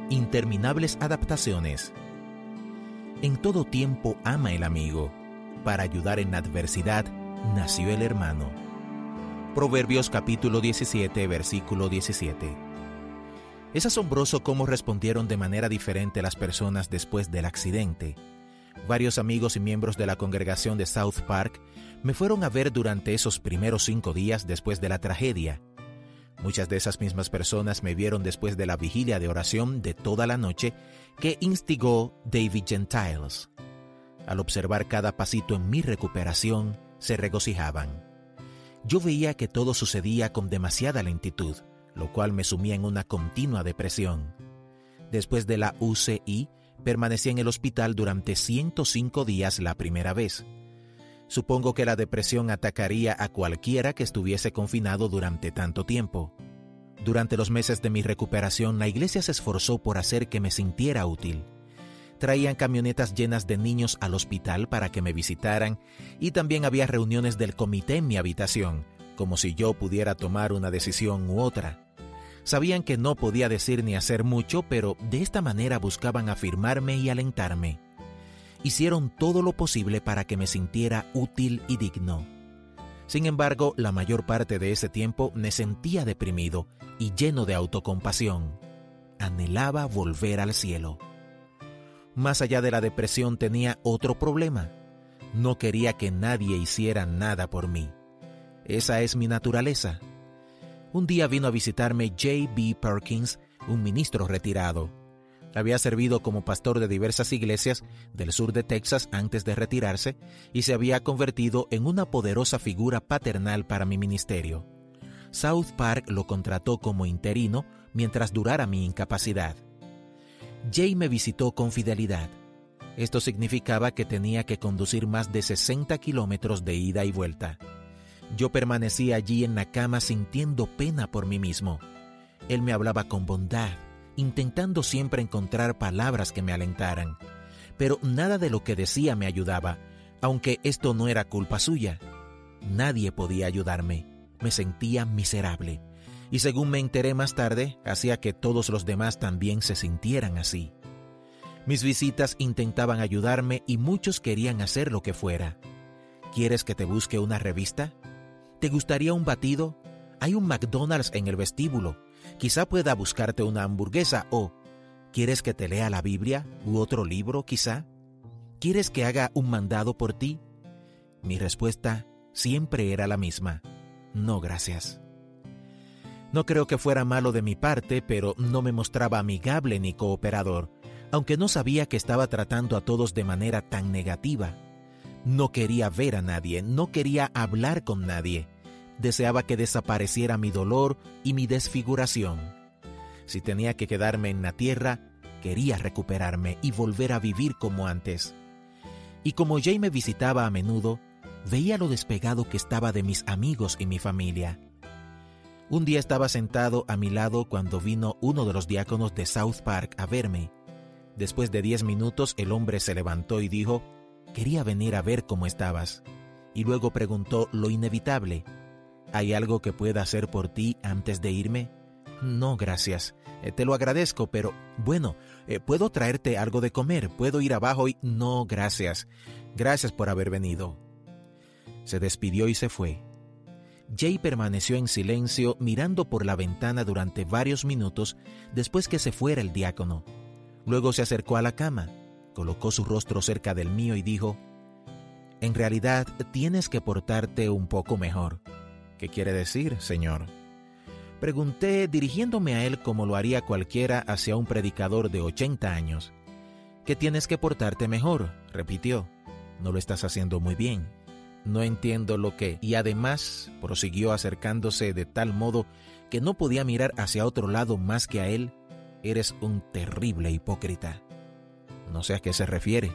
Interminables adaptaciones. En todo tiempo ama el amigo. Para ayudar en la adversidad, nació el hermano. Proverbios capítulo 17, versículo 17. Es asombroso cómo respondieron de manera diferente las personas después del accidente. Varios amigos y miembros de la congregación de South Park me fueron a ver durante esos primeros 5 días después de la tragedia. Muchas de esas mismas personas me vieron después de la vigilia de oración de toda la noche que instigó David Gentiles. Al observar cada pasito en mi recuperación, se regocijaban. Yo veía que todo sucedía con demasiada lentitud, lo cual me sumía en una continua depresión. Después de la UCI, permanecí en el hospital durante 105 días la primera vez. Supongo que la depresión atacaría a cualquiera que estuviese confinado durante tanto tiempo. Durante los meses de mi recuperación, la iglesia se esforzó por hacer que me sintiera útil. Traían camionetas llenas de niños al hospital para que me visitaran y también había reuniones del comité en mi habitación, como si yo pudiera tomar una decisión u otra. Sabían que no podía decir ni hacer mucho, pero de esta manera buscaban afirmarme y alentarme. Hicieron todo lo posible para que me sintiera útil y digno. Sin embargo, la mayor parte de ese tiempo me sentía deprimido y lleno de autocompasión. Anhelaba volver al cielo. Más allá de la depresión tenía otro problema. No quería que nadie hiciera nada por mí. Esa es mi naturaleza. Un día vino a visitarme J.B. Perkins, un ministro retirado. Había servido como pastor de diversas iglesias del sur de Texas antes de retirarse y se había convertido en una poderosa figura paternal para mi ministerio. South Park lo contrató como interino mientras durara mi incapacidad. Jay me visitó con fidelidad. Esto significaba que tenía que conducir más de 60 kilómetros de ida y vuelta. Yo permanecí allí en la cama sintiendo pena por mí mismo. Él me hablaba con bondad, intentando siempre encontrar palabras que me alentaran. Pero nada de lo que decía me ayudaba, aunque esto no era culpa suya. Nadie podía ayudarme. Me sentía miserable. Y según me enteré más tarde, hacía que todos los demás también se sintieran así. Mis visitas intentaban ayudarme y muchos querían hacer lo que fuera. ¿Quieres que te busque una revista? ¿Te gustaría un batido? Hay un McDonald's en el vestíbulo. Quizá pueda buscarte una hamburguesa o ¿quieres que te lea la Biblia u otro libro quizá? ¿Quieres que haga un mandado por ti? Mi respuesta siempre era la misma. No, gracias. No creo que fuera malo de mi parte, pero no me mostraba amigable ni cooperador, aunque no sabía que estaba tratando a todos de manera tan negativa. No quería ver a nadie, no quería hablar con nadie. Deseaba que desapareciera mi dolor y mi desfiguración. Si tenía que quedarme en la tierra, quería recuperarme y volver a vivir como antes. Y como Jay me visitaba a menudo, veía lo despegado que estaba de mis amigos y mi familia. Un día estaba sentado a mi lado cuando vino uno de los diáconos de South Park a verme. Después de 10 minutos, el hombre se levantó y dijo: «Quería venir a ver cómo estabas». Y luego preguntó lo inevitable: «¿Hay algo que pueda hacer por ti antes de irme?» «No, gracias. Te lo agradezco, pero bueno, ¿puedo traerte algo de comer? ¿Puedo ir abajo y...?» «No, gracias. Gracias por haber venido». Se despidió y se fue. Jay permaneció en silencio mirando por la ventana durante varios minutos después que se fuera el diácono. Luego se acercó a la cama, colocó su rostro cerca del mío y dijo: «En realidad, tienes que portarte un poco mejor». «¿Qué quiere decir, señor?». Pregunté, dirigiéndome a él como lo haría cualquiera hacia un predicador de 80 años. «¿Qué tienes que portarte mejor?», repitió. «No lo estás haciendo muy bien. No entiendo lo que...». Y además, prosiguió acercándose de tal modo que no podía mirar hacia otro lado más que a él: «Eres un terrible hipócrita». No sé a qué se refiere.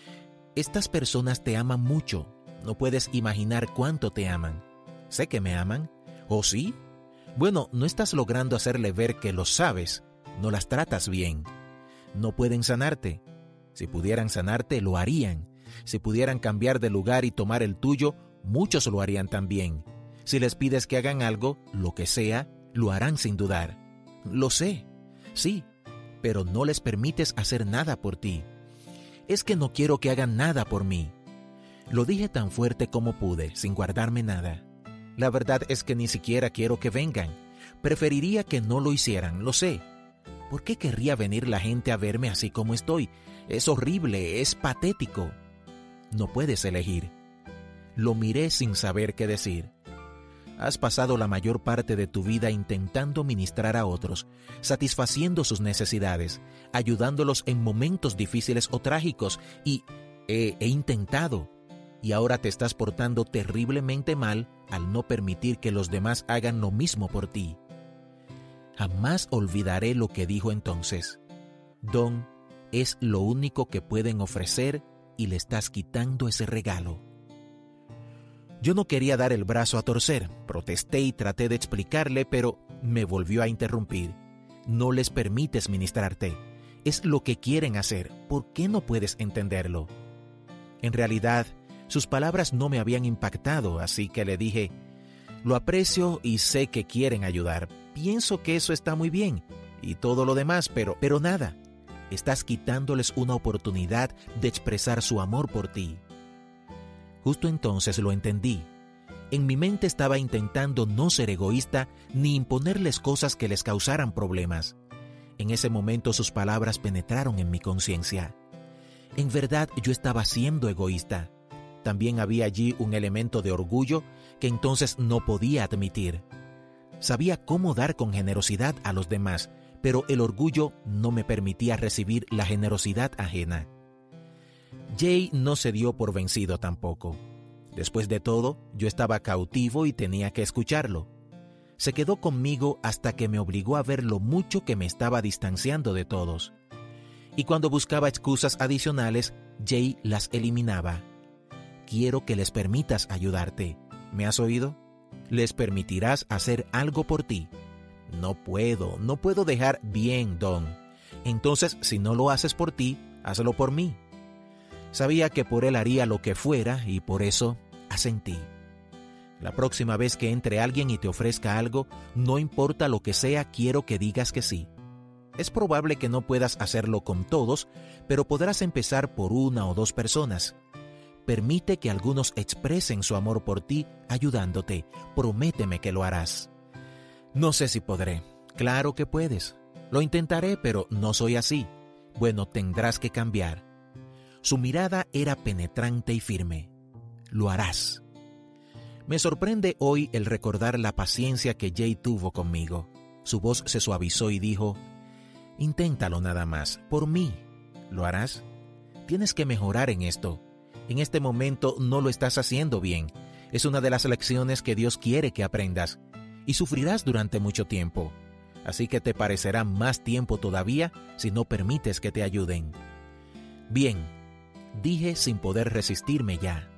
Estas personas te aman mucho. No puedes imaginar cuánto te aman. Sé que me aman. ¿Oh, sí? Bueno, no estás logrando hacerle ver que lo sabes. No las tratas bien. No pueden sanarte. Si pudieran sanarte, lo harían. Si pudieran cambiar de lugar y tomar el tuyo, muchos lo harían también. Si les pides que hagan algo, lo que sea, lo harán sin dudar. Lo sé. Sí, pero no les permites hacer nada por ti. Es que no quiero que hagan nada por mí. Lo dije tan fuerte como pude, sin guardarme nada. La verdad es que ni siquiera quiero que vengan. Preferiría que no lo hicieran, lo sé. ¿Por qué querría venir la gente a verme así como estoy? Es horrible, es patético. No puedes elegir. Lo miré sin saber qué decir. Has pasado la mayor parte de tu vida intentando ministrar a otros, satisfaciendo sus necesidades, ayudándolos en momentos difíciles o trágicos, y he intentado. Y ahora te estás portando terriblemente mal al no permitir que los demás hagan lo mismo por ti. Jamás olvidaré lo que dijo entonces. Don es lo único que pueden ofrecer y le estás quitando ese regalo. Yo no quería dar el brazo a torcer, protesté y traté de explicarle, pero me volvió a interrumpir. No les permites ministrarte. Es lo que quieren hacer. ¿Por qué no puedes entenderlo? En realidad, sus palabras no me habían impactado, así que le dije, lo aprecio y sé que quieren ayudar. Pienso que eso está muy bien y todo lo demás, pero nada. Estás quitándoles una oportunidad de expresar su amor por ti. Justo entonces lo entendí. En mi mente estaba intentando no ser egoísta ni imponerles cosas que les causaran problemas. En ese momento sus palabras penetraron en mi conciencia. En verdad yo estaba siendo egoísta. También había allí un elemento de orgullo que entonces no podía admitir. Sabía cómo dar con generosidad a los demás, pero el orgullo no me permitía recibir la generosidad ajena. Jay no se dio por vencido tampoco. Después de todo, yo estaba cautivo y tenía que escucharlo. Se quedó conmigo hasta que me obligó a ver lo mucho que me estaba distanciando de todos. Y cuando buscaba excusas adicionales, Jay las eliminaba. Quiero que les permitas ayudarte. ¿Me has oído? Les permitirás hacer algo por ti. No puedo dejar bien, Don. Entonces, si no lo haces por ti, hazlo por mí. Sabía que por él haría lo que fuera y por eso asentí. La próxima vez que entre alguien y te ofrezca algo, no importa lo que sea, quiero que digas que sí. Es probable que no puedas hacerlo con todos, pero podrás empezar por una o dos personas. Permite que algunos expresen su amor por ti ayudándote. Prométeme que lo harás. No sé si podré. Claro que puedes. Lo intentaré, pero no soy así. Bueno, tendrás que cambiar. Su mirada era penetrante y firme. Lo harás. Me sorprende hoy el recordar la paciencia que Jay tuvo conmigo. Su voz se suavizó y dijo, inténtalo nada más, por mí. ¿Lo harás? Tienes que mejorar en esto. En este momento no lo estás haciendo bien. Es una de las lecciones que Dios quiere que aprendas. Y sufrirás durante mucho tiempo. Así que te parecerá más tiempo todavía si no permites que te ayuden. Bien, dije sin poder resistirme ya.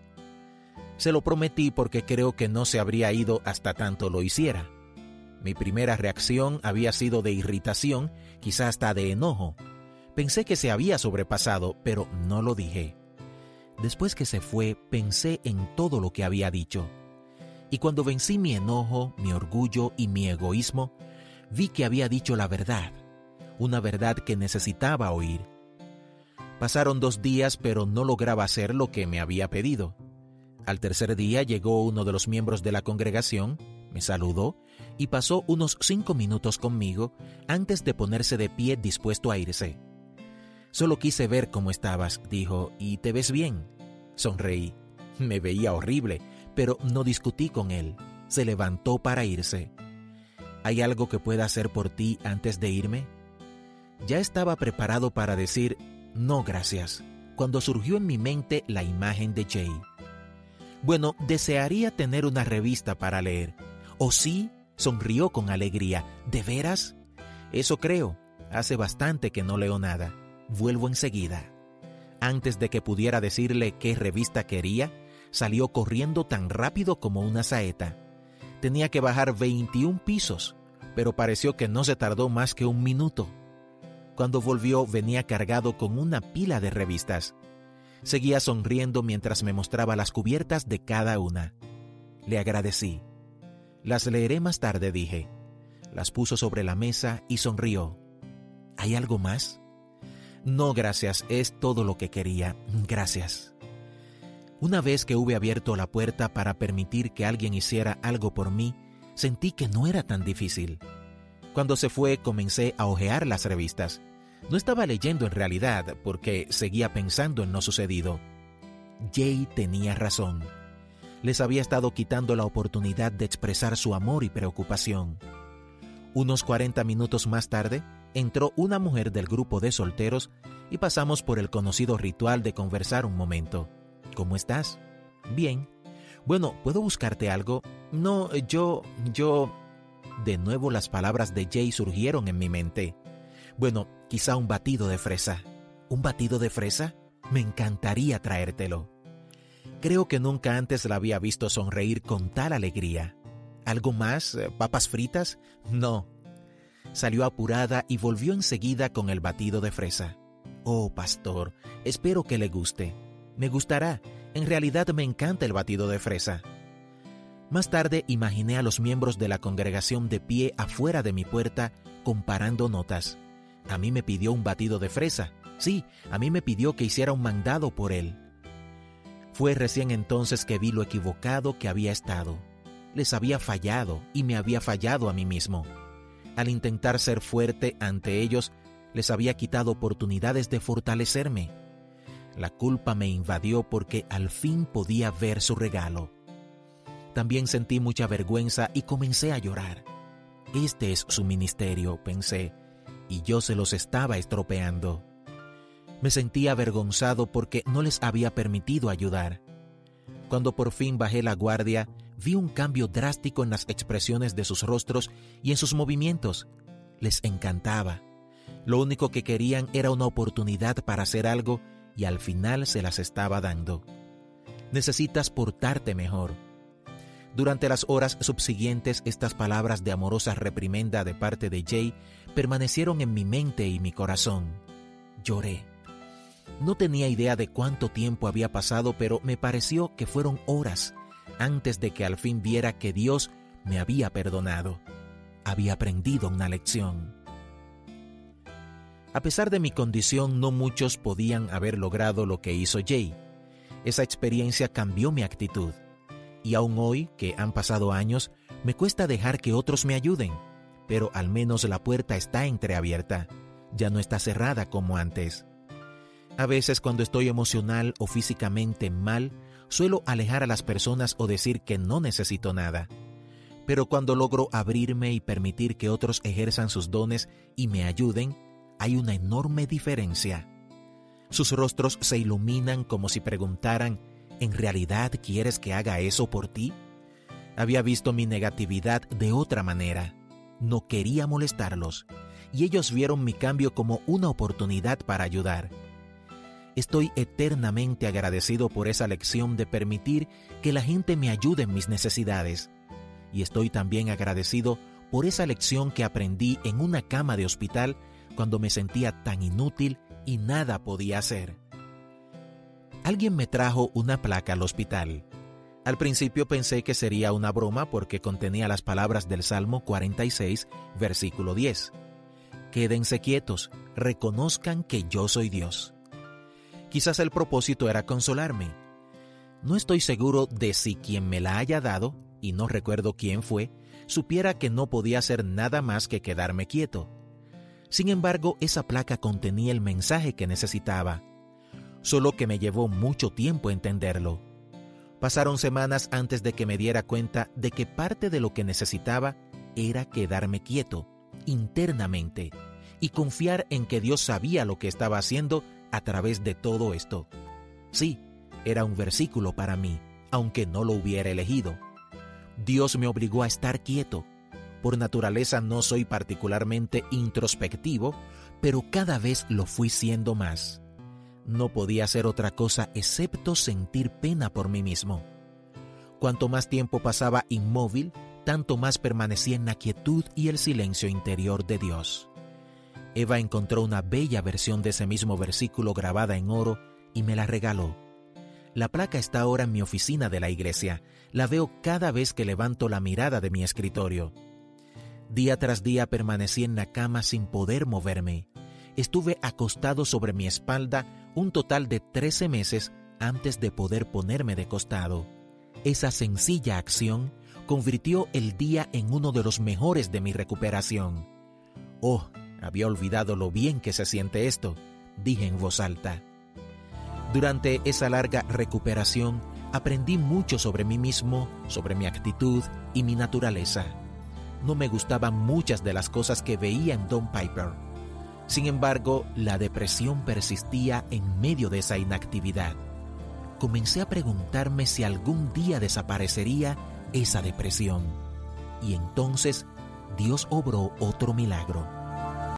Se lo prometí porque creo que no se habría ido hasta tanto lo hiciera. Mi primera reacción había sido de irritación, quizá hasta de enojo. Pensé que se había sobrepasado, pero no lo dije. Después que se fue, pensé en todo lo que había dicho. Y cuando vencí mi enojo, mi orgullo y mi egoísmo, vi que había dicho la verdad, una verdad que necesitaba oír. Pasaron 2 días, pero no lograba hacer lo que me había pedido. Al tercer día llegó uno de los miembros de la congregación, me saludó y pasó unos 5 minutos conmigo antes de ponerse de pie dispuesto a irse. Solo quise ver cómo estabas, dijo, y te ves bien. Sonreí. Me veía horrible, pero no discutí con él. Se levantó para irse. ¿Hay algo que pueda hacer por ti antes de irme? Ya estaba preparado para decir, no gracias, cuando surgió en mi mente la imagen de Jay. Bueno, desearía tener una revista para leer. ¿O sí? Sonrió con alegría. ¿De veras? Eso creo. Hace bastante que no leo nada. Vuelvo enseguida. Antes de que pudiera decirle qué revista quería, salió corriendo tan rápido como una saeta. Tenía que bajar 21 pisos, pero pareció que no se tardó más que 1 minuto. Cuando volvió, venía cargado con una pila de revistas. Seguía sonriendo mientras me mostraba las cubiertas de cada una. Le agradecí. Las leeré más tarde, dije. Las puso sobre la mesa y sonrió. ¿Hay algo más? No, gracias, es todo lo que quería. Gracias. Una vez que hube abierto la puerta para permitir que alguien hiciera algo por mí, sentí que no era tan difícil. Cuando se fue, comencé a hojear las revistas. No estaba leyendo en realidad, porque seguía pensando en lo sucedido. Jay tenía razón. Les había estado quitando la oportunidad de expresar su amor y preocupación. Unos 40 minutos más tarde, entró una mujer del grupo de solteros y pasamos por el conocido ritual de conversar un momento. ¿Cómo estás? Bien. Bueno, ¿puedo buscarte algo? No, yo... De nuevo las palabras de Jay surgieron en mi mente. Bueno, quizá un batido de fresa. ¿Un batido de fresa? Me encantaría traértelo. Creo que nunca antes la había visto sonreír con tal alegría. ¿Algo más? ¿Papas fritas? No. Salió apurada y volvió enseguida con el batido de fresa. Oh, pastor, espero que le guste. Me gustará. En realidad me encanta el batido de fresa. Más tarde imaginé a los miembros de la congregación de pie afuera de mi puerta comparando notas. A mí me pidió un batido de fresa. Sí, a mí me pidió que hiciera un mandado por él. Fue recién entonces que vi lo equivocado que había estado. Les había fallado y me había fallado a mí mismo. Al intentar ser fuerte ante ellos, les había quitado oportunidades de fortalecerme. La culpa me invadió porque al fin podía ver su regalo. También sentí mucha vergüenza y comencé a llorar. Este es su ministerio, pensé, y yo se los estaba estropeando. Me sentía avergonzado porque no les había permitido ayudar. Cuando por fin bajé la guardia, vi un cambio drástico en las expresiones de sus rostros y en sus movimientos. Les encantaba. Lo único que querían era una oportunidad para hacer algo y al final se las estaba dando. Necesitas portarte mejor. Durante las horas subsiguientes, estas palabras de amorosa reprimenda de parte de Jay permanecieron en mi mente y mi corazón. Lloré. No tenía idea de cuánto tiempo había pasado, pero me pareció que fueron horas antes de que al fin viera que Dios me había perdonado. Había aprendido una lección. A pesar de mi condición, no muchos podían haber logrado lo que hizo Jay. Esa experiencia cambió mi actitud. Y aún hoy, que han pasado años, me cuesta dejar que otros me ayuden, pero al menos la puerta está entreabierta, ya no está cerrada como antes. A veces cuando estoy emocional o físicamente mal, suelo alejar a las personas o decir que no necesito nada. Pero cuando logro abrirme y permitir que otros ejerzan sus dones y me ayuden, hay una enorme diferencia. Sus rostros se iluminan como si preguntaran, ¿en realidad quieres que haga eso por ti? Había visto mi negatividad de otra manera. No quería molestarlos, y ellos vieron mi cambio como una oportunidad para ayudar. Estoy eternamente agradecido por esa lección de permitir que la gente me ayude en mis necesidades. Y estoy también agradecido por esa lección que aprendí en una cama de hospital cuando me sentía tan inútil y nada podía hacer. Alguien me trajo una placa al hospital. Al principio pensé que sería una broma porque contenía las palabras del Salmo 46, versículo 10. Quédense quietos, reconozcan que yo soy Dios. Quizás el propósito era consolarme. No estoy seguro de si quien me la haya dado, y no recuerdo quién fue, supiera que no podía hacer nada más que quedarme quieto. Sin embargo, esa placa contenía el mensaje que necesitaba. Solo que me llevó mucho tiempo entenderlo. Pasaron semanas antes de que me diera cuenta de que parte de lo que necesitaba era quedarme quieto, internamente, y confiar en que Dios sabía lo que estaba haciendo a través de todo esto. Sí, era un versículo para mí, aunque no lo hubiera elegido. Dios me obligó a estar quieto. Por naturaleza no soy particularmente introspectivo, pero cada vez lo fui siendo más. No podía hacer otra cosa excepto sentir pena por mí mismo. Cuanto más tiempo pasaba inmóvil, tanto más permanecía en la quietud y el silencio interior de Dios. Eva encontró una bella versión de ese mismo versículo grabada en oro y me la regaló. La placa está ahora en mi oficina de la iglesia. La veo cada vez que levanto la mirada de mi escritorio. Día tras día permanecí en la cama sin poder moverme, estuve acostado sobre mi espalda un total de 13 meses antes de poder ponerme de costado. Esa sencilla acción convirtió el día en uno de los mejores de mi recuperación. «Oh, había olvidado lo bien que se siente esto», dije en voz alta. Durante esa larga recuperación, aprendí mucho sobre mí mismo, sobre mi actitud y mi naturaleza. No me gustaban muchas de las cosas que veía en Don Piper. Sin embargo, la depresión persistía en medio de esa inactividad. Comencé a preguntarme si algún día desaparecería esa depresión. Y entonces, Dios obró otro milagro.